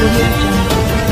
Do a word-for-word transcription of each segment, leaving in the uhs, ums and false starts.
audio jungle.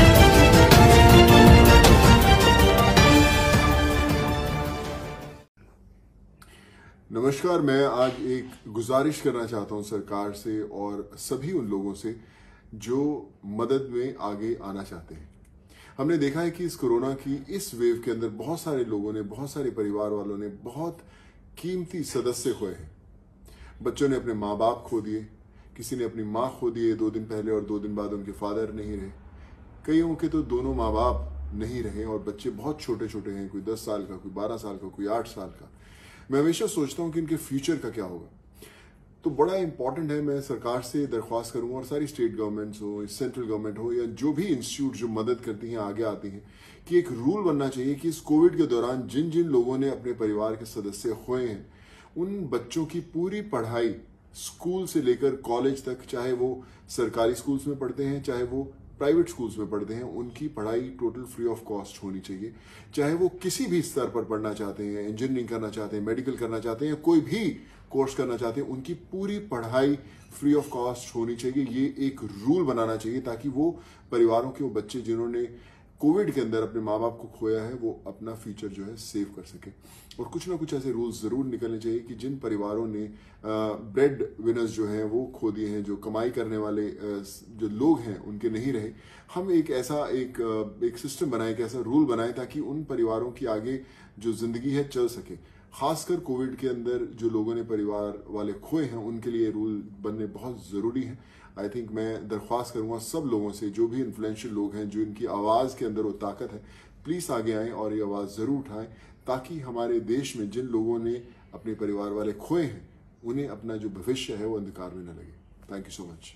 नमस्कार। मैं आज एक गुजारिश करना चाहता हूं सरकार से और सभी उन लोगों से जो मदद में आगे आना चाहते हैं। हमने देखा है कि इस कोरोना की इस वेव के अंदर बहुत सारे लोगों ने, बहुत सारे परिवार वालों ने बहुत कीमती सदस्य खोए हैं। बच्चों ने अपने माँ बाप खो दिए, किसी ने अपनी माँ खो दिए दो दिन पहले और दो दिन बाद उनके फादर नहीं रहे। कईयों के तो दोनों माँ बाप नहीं रहे और बच्चे बहुत छोटे छोटे हैं, कोई दस साल का, कोई बारह साल का, कोई आठ साल का। मैं हमेशा सोचता हूं कि इनके फ्यूचर का क्या होगा। तो बड़ा इंपॉर्टेंट है, मैं सरकार से दरख्वास्त करूंगा और सारी स्टेट गवर्नमेंट्स हो, सेंट्रल गवर्नमेंट हो या जो भी इंस्टीट्यूट जो मदद करती हैं, आगे आती हैं, कि एक रूल बनना चाहिए कि इस कोविड के दौरान जिन जिन लोगों ने अपने परिवार के सदस्य खोए हैं उन बच्चों की पूरी पढ़ाई स्कूल से लेकर कॉलेज तक, चाहे वो सरकारी स्कूल्स में पढ़ते हैं चाहे वो प्राइवेट स्कूल्स में पढ़ते हैं, उनकी पढ़ाई टोटल फ्री ऑफ कॉस्ट होनी चाहिए। चाहे वो किसी भी स्तर पर पढ़ना चाहते हैं, इंजीनियरिंग करना चाहते हैं, मेडिकल करना चाहते हैं, कोई भी कोर्स करना चाहते हैं, उनकी पूरी पढ़ाई फ्री ऑफ कॉस्ट होनी चाहिए। ये एक रूल बनाना चाहिए ताकि वो परिवारों के वो बच्चे जिन्होंने कोविड के अंदर अपने माँ बाप को खोया है वो अपना फ्यूचर जो है सेव कर सके। और कुछ ना कुछ ऐसे रूल्स जरूर निकलने चाहिए कि जिन परिवारों ने ब्रेड विनर्स जो हैं वो खो दिए हैं, जो कमाई करने वाले जो लोग हैं उनके नहीं रहे, हम एक ऐसा एक एक सिस्टम बनाएं, एक ऐसा रूल बनाएं ताकि उन परिवारों की आगे जो जिंदगी है चल सके। खासकर कोविड के अंदर जो लोगों ने परिवार वाले खोए हैं उनके लिए रूल बनने बहुत जरूरी है। आई थिंक मैं दरख्वास्त करूंगा सब लोगों से, जो भी इन्फ्लुएंशियल लोग हैं, जो इनकी आवाज के अंदर वो ताकत है, प्लीज आगे आएं और ये आवाज जरूर उठाएं ताकि हमारे देश में जिन लोगों ने अपने परिवार वाले खोए हैं उन्हें अपना जो भविष्य है वो अंधकार में न लगे। Thank you so much.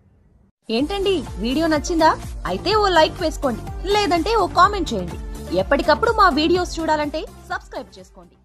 ఏంటండి వీడియో నచ్చిందా? అయితే ఓ లైక్ వేసుకోండి, లేదంటే ఓ కామెంట్ చేయండి. ఎప్పటికప్పుడు మా వీడియోస్ చూడాలంటే సబ్స్క్రైబ్ చేసుకోండి.